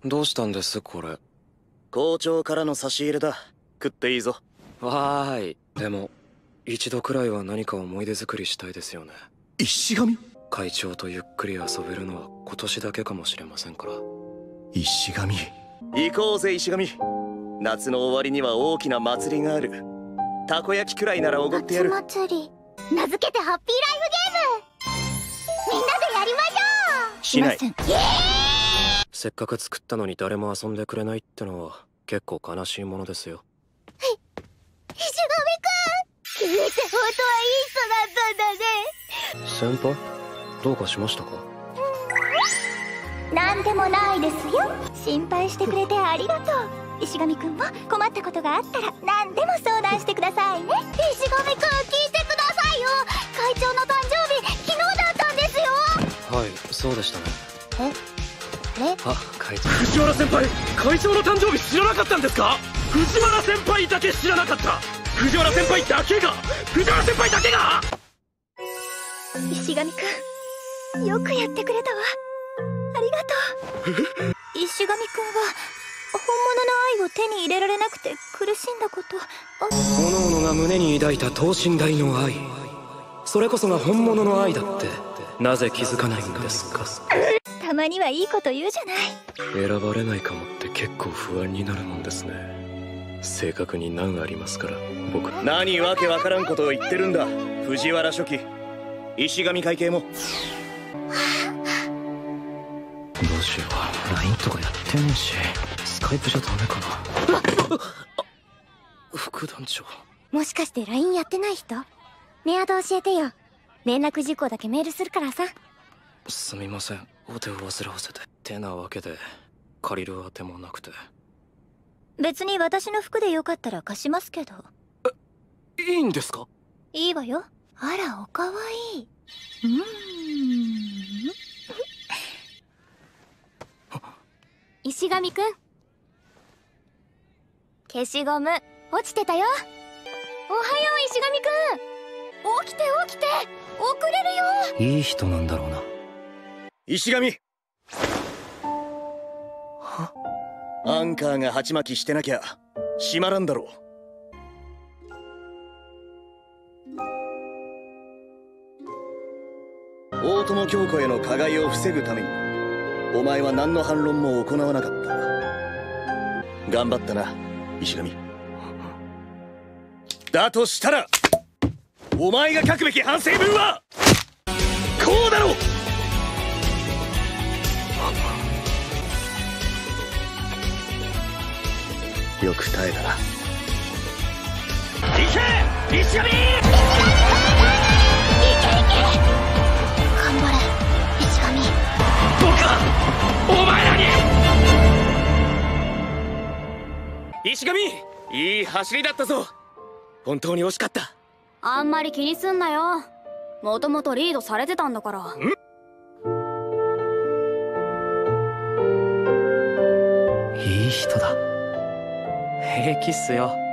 どうしたんですこれ。 校長からの差し入れだ。食っていいぞ。 わーい。でも一度くらいは何か思い出作りしたいですよね。 石神？ 会長とゆっくり遊べるのは今年だけかもしれませんから。 石神。 行こうぜ石神。夏の終わりには大きな祭りがある。たこ焼きくらいならおごってやる。 夏祭り、名付けてハッピーライフゲーム。みんなでやりましょう。 しない。 せっかく作ったのに誰も遊んでくれないってのは結構悲しいものですよ。 石神くん、君って本当はいい人だったんだね。 先輩どうかしましたか？ なんでもないですよ。心配してくれてありがとう。石神くんも困ったことがあったら何でも相談してくださいね。石神くん、聞いてくださいよ。会長の誕生日昨日だったんですよ。 はい、そうでしたね。あ、会長。 藤原先輩、会長の誕生日知らなかったんですか？藤原先輩だけ知らなかった。藤原先輩だけが石神くん、よくやってくれたわ。ありがとう。石神くんは本物の愛を手に入れられなくて苦しんだこと、 各々が胸に抱いた等身大の愛、それこそが本物の愛だってなぜ気づかないんですか？ たまにはいいこと言うじゃない。 選ばれないかもって結構不安になるもんですね。正確に難ありますから僕。 何わけわからんことを言ってるんだ藤原書記。石神会計も。 どうしよう、 LINE とかやってねえしスカイプじゃダメかな。副団長、 もしかして LINE やってない人？メアド教えてよ。連絡事項だけメールするからさ。 すみません、お手を煩わせて。てなわけで借りるあてもなくて。 別に私の服でよかったら貸しますけど。 いいんですか？ いいわよ。あら、おかわいい。石神くん、消しゴム落ちてたよ。おはよう石神くん。起きて起きて、遅れるよ。 いい人なんだろうな。 石神。アンカーが鉢巻きしてなきゃ閉まらんだろう。大友京子への加害を防ぐためにお前は何の反論も行わなかった。頑張ったな石神。だとしたらお前が書くべき反省文はこうだろう。よく耐えたな。いけ石神。頑張れ石神。僕はお前らに。石神、いい走りだったぞ。本当に惜しかった。 あんまり気にすんなよ。もともとリードされてたんだから。 いい人だ。平気っすよ。